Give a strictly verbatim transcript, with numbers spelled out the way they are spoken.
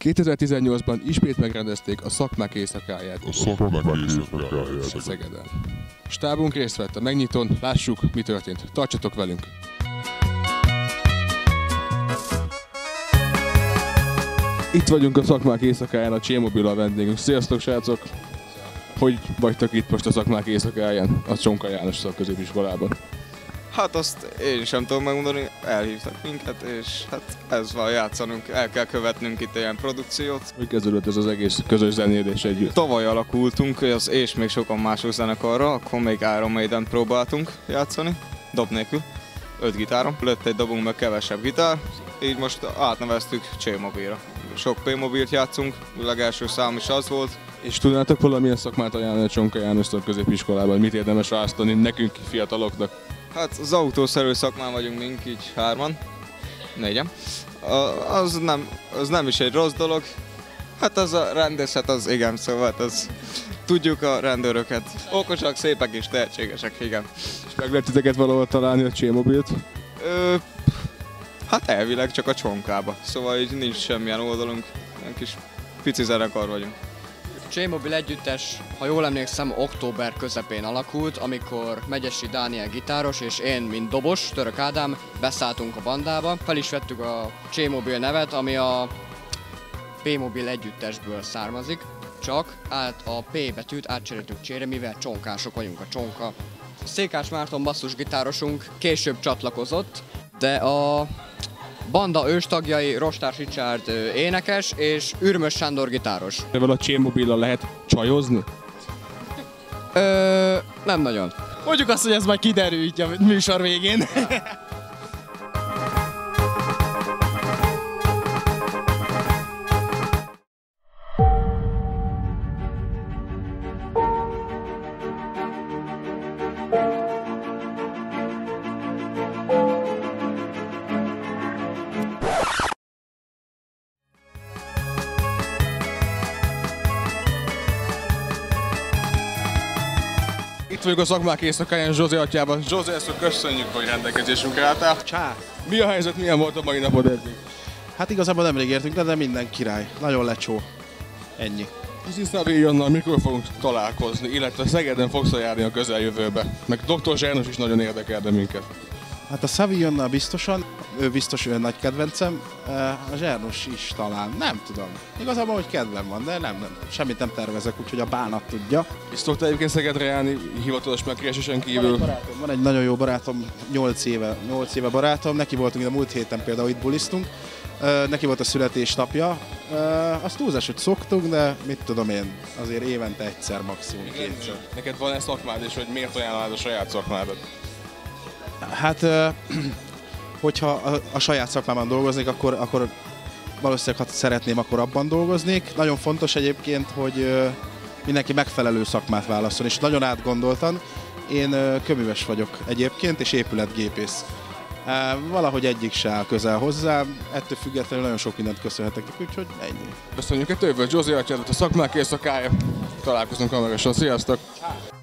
kétezer-tizennyolcban ismét megrendezték a szakmák éjszakáját A szakmák éjszakáját Szegeden. Stábunk részt vett a megnyitón, lássuk, mi történt. Tartsatok velünk! Itt vagyunk a szakmák éjszakáján, a Csémobil a vendégünk. Sziasztok, srácok! Hogy vagytok itt most a szakmák éjszakáján, a Csonka János Szakközépiskolában? Hát azt én sem tudom megmondani, elhívtak minket, és hát ez van, játszanunk, el kell követnünk itt ilyen produkciót. Hogy kezdődött ez az egész közös zenélés együtt? Tavaly alakultunk, az és még sokan mások zenekarra, akkor még Iron Maiden próbáltunk játszani, dob nélkül, öt gitáron. Lett egy dobunk, meg kevesebb gitár, így most átneveztük Csémobilra. Sok P-mobilt játszunk, a legelső szám is az volt. És tudnátok valamilyen szakmát ajánlani a Csonka János Szakközépiskolában? Mit érdemes választani nekünk fiataloknak? Hát az autószerű szakmán vagyunk mink, így hárman, négyen. Az nem, az nem is egy rossz dolog. Hát az a rendészet, az igen, szóval az, tudjuk a rendőröket. Okosak, szépek és tehetségesek, igen. És meg lehet titeket valahol találni a Csémobilt? Ö, hát elvileg csak a Csonkába, szóval így nincs semmilyen oldalunk, ilyen kis pici zenekar vagyunk. Csémobil együttes, ha jól emlékszem, október közepén alakult, amikor Megyesi Dániel gitáros és én, mint dobos, Török Ádám, beszálltunk a bandába. Fel is vettük a Csémobil nevet, ami a P-mobil együttesből származik, csak át a P betűt átcseréltük Csére, mivel csonkások vagyunk, a Csonka. Székás Márton basszusgitárosunk később csatlakozott, de a banda őstagjai Rostás Richard énekes és Ürmös Sándor gitáros. Evel a Csémobillal lehet csajozni? Ö, nem nagyon. Mondjuk azt, hogy ez majd kiderül így a műsor végén. Itt vagyunk a szakmák éjszakáján Zsózé atyában. Zsózé, ezt köszönjük, hogy rendelkezésünkre álltál. Csá! Mi a helyzet, milyen volt a mai napod eddig? Hát igazából nemrég értünk le, de minden király. Nagyon lecsó. Ennyi. Kicsi Savillonnal mikor fogunk találkozni, illetve Szegeden fogsz járni a közeljövőbe. Meg doktor Zsernos is nagyon érdekel de minket. Hát a Savillonnal biztosan, ő biztos ő nagy kedvencem, a Zsernos is talán, nem tudom. Igazából, hogy kedvem van, de nem, nem, semmit nem tervezek, úgyhogy a bánat tudja. És szoktál egyébként Szegedre járni hivatalos megkeresésen kívül? Van egy barátom, van egy nagyon jó barátom, nyolc éve, nyolc éve barátom, neki voltunk, de múlt héten például itt bulisztunk. Uh, neki volt a születésnapja, uh, azt túlzás, hogy szoktunk, de mit tudom én, azért évente egyszer, maximum kétszer. Neked van-e szakmád, és hogy miért ajánlanád a saját szakmádat? Hát, uh, hogyha a, a saját szakmában dolgoznék, akkor, akkor valószínűleg, ha szeretném, akkor abban dolgoznék. Nagyon fontos egyébként, hogy uh, mindenki megfelelő szakmát válaszol, és nagyon átgondoltan. Én uh, köműves vagyok egyébként, és épületgépész. Uh, valahogy egyik se áll közel hozzá, ettől függetlenül nagyon sok mindent köszönhetek, úgyhogy ennyi. Köszönjük a többet, Zsózé atyádat, a szakmák éjszakája. Találkozunk hamarosan, sziasztok!